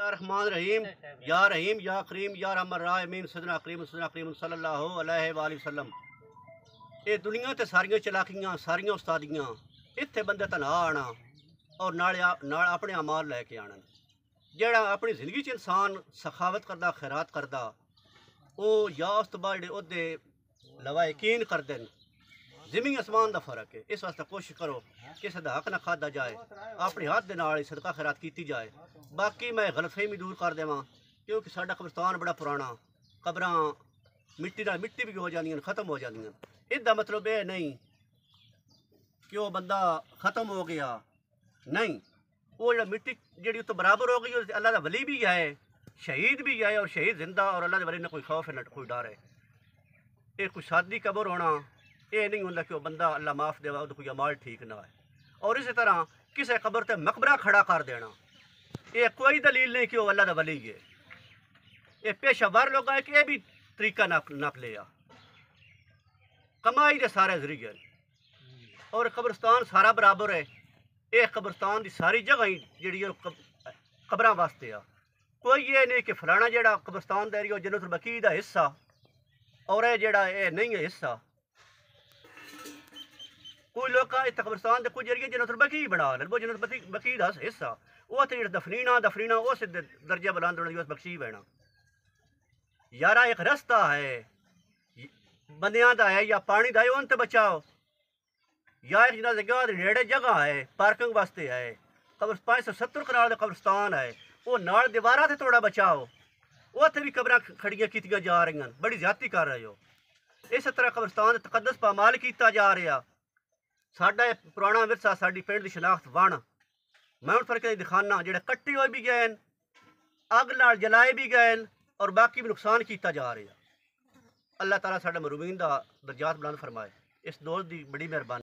یا رحمان رحیم یا کریم یا رحم الراحمین سیدنا کریم صلی اللہ علیہ وآلہ وسلم۔ یہ دنیا تے ساریاں چلاکیاں ساریاں استادیاں اتنے بندے تنہا آنا اور نال اپنے اعمال لے کے آنا۔ جیڑا اپنی زندگی چ انسان سخاوت کردا خیرات کردا او یا اس تو بعد جڑے عہدے لوا یقین کردے زمین آسمان دا فرق ہے۔ اس واسطے کوشش کرو کسی دا حق نہ کھادا جائے، اپنے ہاتھ دے نال صدقہ خیرات کیتی جائے۔ باقی میں غلط فہمی دور کر دیواں کیونکہ ساڈا قبرستان بڑا پرانا، قبراں مٹی بھی ہو جاندیاں ختم ہو جاندیاں۔ اس دا مطلب یہ نہیں کہ وہ بندہ ختم ہو گیا، نہیں، وہ جڑا مٹی جڑی تو برابر ہو گئی اللہ دا ولی بھی ہے، شہید بھی ہے، اور شہید زندہ اور اللہ دے ولی نہ کوئی خوف ہے نہ کوئی ڈر ہے۔ یہ کوئی سادی قبر ہونا یہ نہیں ہوندا کہ وہ بندہ اللہ معاف دے وہ کوئی عمال ٹھیک نہ ہے۔ اور اسی طرح کسی قبر تے مقبرہ کھڑا کر دینا یہ کوئی دلیل نہیں کہ وہ اللہ دا ولی ہے۔ یہ پیشہ ور لوگ ہے کہ یہ بھی طریقہ نپ لیا کمائی دے سارے ذریعے، اور قبرستان سارا برابر ہے۔ یہ قبرستان دی ساری جگہ ہی جڑی قبراں واسطے آ، کوئی یہ نہیں کہ فلانا جڑا قبرستان دا ایریا جنت البقیع دا حصہ اور یہ جڑا یہ نہیں ہے حصہ۔ کوئی لوگ اس قبرستان دے کچھ ایریا جنت البقیع بنا لیں، وہ جنت البقیع دا حصہ وہ تے جڑا دفنینا اس درجہ بلند ہونا اس بخشی بہنا۔ یارا ایک رستہ ہے بندیاں دا ہے یا پانی دا ہے ان تے بچاؤ، یا ایک جنازہ گاہ دے نیڑے جگہ ہے پارکنگ واسطے ہے، 570 کنال دا قبرستان ہے وہ نال دیواراں تے تھوڑا بچاؤ، وہ تے بھی قبراں کھڑیاں کیتیاں جا رہی ہیں، بڑی زیادتی کر رہے ہو۔ اس طرح قبرستان دے تقدس پامال کیتا جا رہا۔ ساڈا پرانا ورثہ ساڈی پنڈ دی شناخت ون میں ہن فرق دکھانا جڑے کٹے ہوئے بھی گئے اگ نال جلائے بھی گئے اور باقی بھی نقصان کیتا جا رہا۔ اللہ تعالیٰ ساڈے مرحومین دا درجات بلند فرمائے۔ اس دوست دی بڑی مہربانی۔